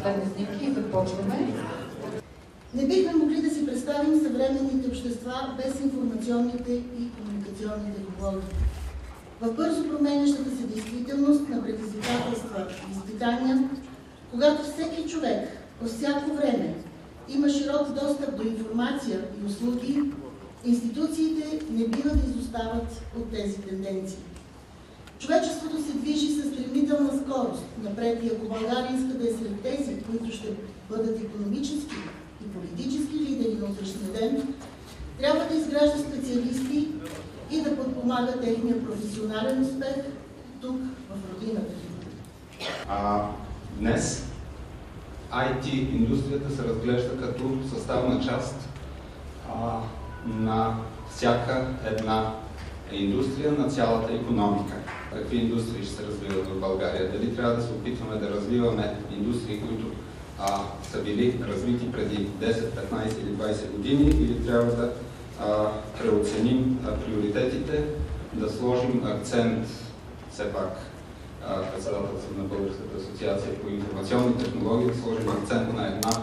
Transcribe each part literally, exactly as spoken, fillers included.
последни снимки и започваме. Не бихме могли да си представим съвременните общества без информационните и комуникационни технологии. В бързо променящата се действителност на предизвикателства и изпитания, когато всеки човек по всяко време има широк достъп до информация и услуги, институциите не бива да изостават от тези тенденции. Човечеството се движи със стремителна скорост напред и ако България иска да е сред тези, които ще бъдат икономически и политически лидери на утрешния ден, трябва да изгражда специалисти и да подпомага техния професионален успех тук, в родината ни. А, днес ай ти индустрията се разглежда като съставна част а, на всяка една индустрия, на цялата икономика. Какви индустрии ще се развиват в България? Дали трябва да се опитваме да развиваме индустрии, които а, са били развити преди десет, петнайсет или двайсет години, или трябва да а, преоценим а, приоритетите, да сложим акцент, все пак председател съм на Българската асоциация по информационни технологии, да сложим акцент на една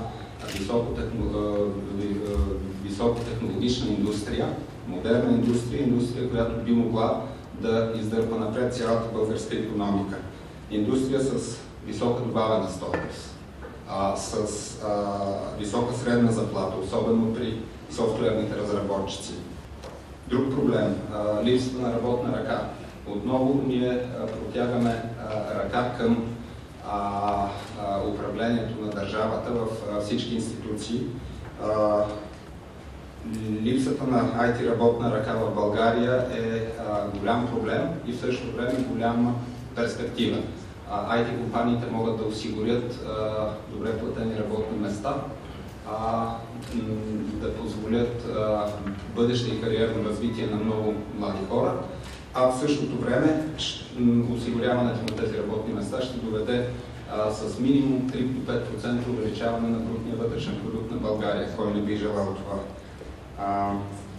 високотехнологична индустрия, модерна индустрия, индустрия, която би могла да издърпа напред цялата българска икономика. Индустрия с висока добавена стойност, с а, висока средна заплата, особено при софтуерните разработчици. Друг проблем – липсата на работна ръка. Отново ние а, протягаме а, ръка към а, а, управлението на държавата в а, всички институции. А, липсата на ай ти работна ръка в България е а, голям проблем и в същото време голяма перспектива. А, ай ти компаниите могат да осигурят а, добре платени работни места, а, да позволят а, бъдеще и кариерно развитие на много млади хора, а в същото време осигуряването на тези работни места ще доведе а, с минимум три до пет процента увеличаване на брутния вътрешен продукт на България. Кой не би желал това? А,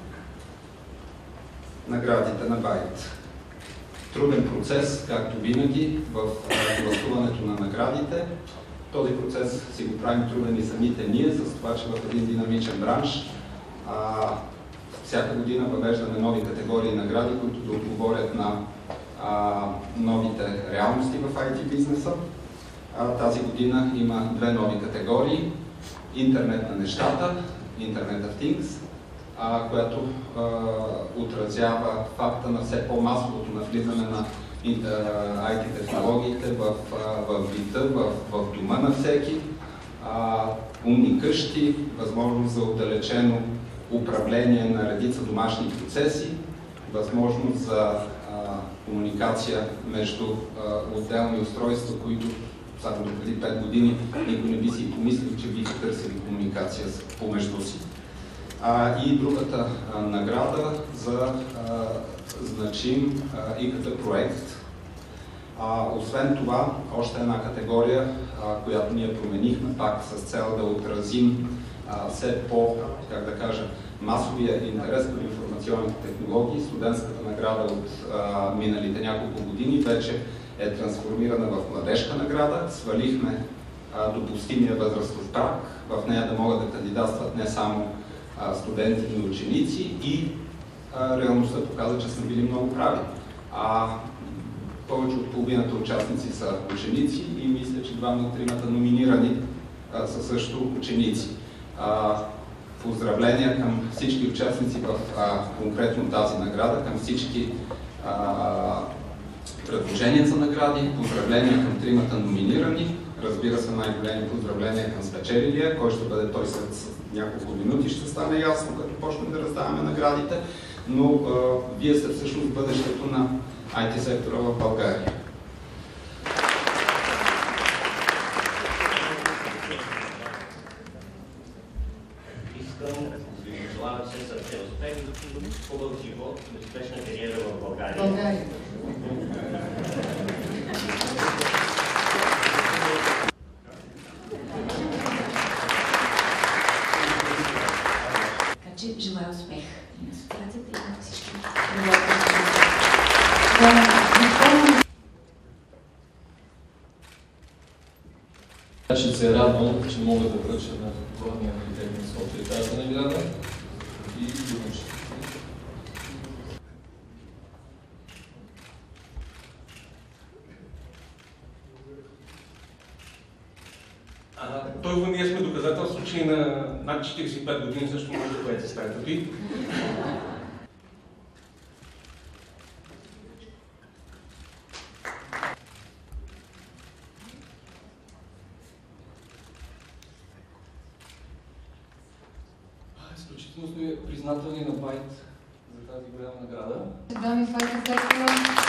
наградите на Байт. Труден процес, както винаги, в а, гласуването на наградите. Този процес си го правим труден и самите ние, с това, че в един динамичен бранш а, всяка година въвеждаме нови категории награди, които да отговорят на а, новите реалности в ай ти бизнеса. А, тази година има две нови категории. Интернет на нещата, Internet of Things, а, която а, отразява факта на все по-масовото навлизане на ай ти технологиите в, в бита, в, в дома на всеки, а, умни къщи, възможност за отдалечено управление на редица домашни процеси, възможност за а, комуникация между а, отделни устройства, които само до преди пет години никой не би си помислил, че биха търсили комуникация помежду си. А, и другата а, награда за а, значим а, ай кей ти проект. А, освен това, още една категория, а, която ние променихме пак с цел да отразим а, все по, как да кажа, масовия интерес към информационните технологии. Студентската награда от а, миналите няколко години вече е трансформирана в младежка награда. Свалихме а, допустимия възрастов праг, в нея да могат да кандидатстват не само а, студенти, но и ученици и а, реалността показа, че сме били много прави. А, повече от половината участници са ученици и мисля, че двама от тримата номинирани а, са също ученици. А, поздравления към всички участници в а, конкретно тази награда, към всички а, предложения за награди, поздравления към тримата номинирани, разбира се най-големи поздравления към спечелилия, кой ще бъде той след няколко минути, ще стане ясно, като почнем да раздаваме наградите, но а, вие сте всъщност бъдещето на ай ти сектора в България. Искам да ви желая все сърце успех, хубав живот и успешна кариера в България. България. Така че желая успех на асоциацията и на всички. се радвам, че мога да връча на главния архитект на София тази награда и думачи. Той ние сме доказателство, че и на над четиридесет и пет години също може да бъде стартъпи. Изключително сме признателни на Байт за тази голяма награда. Дами, това е сектора.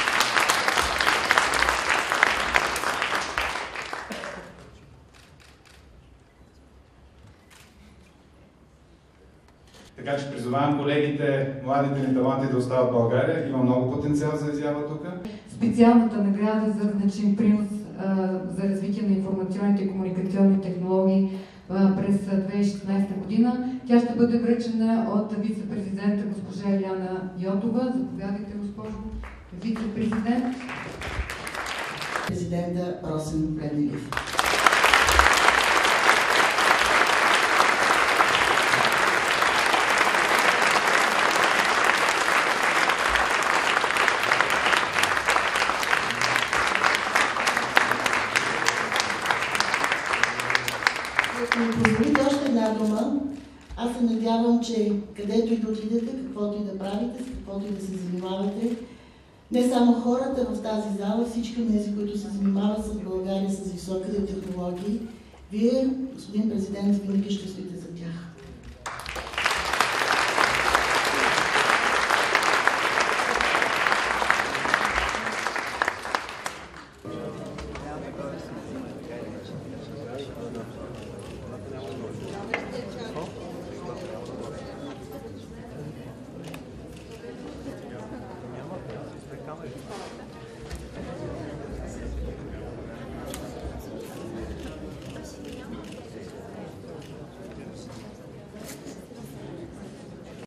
Така че призовавам колегите, младите ни таланти да остават в България. Има много потенциал за изява тук. Специалната награда за значим принос а, за развитие на информационните и комуникационни технологии а, през две хиляди и шестнадесета година. Тя ще бъде връчена от вице-президента госпожа Иляна Йотова. Заповядайте, госпожо вице-президент. Президента Росен Плевнелиев. Ако ми позволите още една дума, аз се надявам, че където и да отидете, каквото и да правите, с каквото и да се занимавате, не само хората в тази зала, всички от тези, които се занимават с България с високите технологии, вие, господин президент, винаги ще стоите за тях. Няма.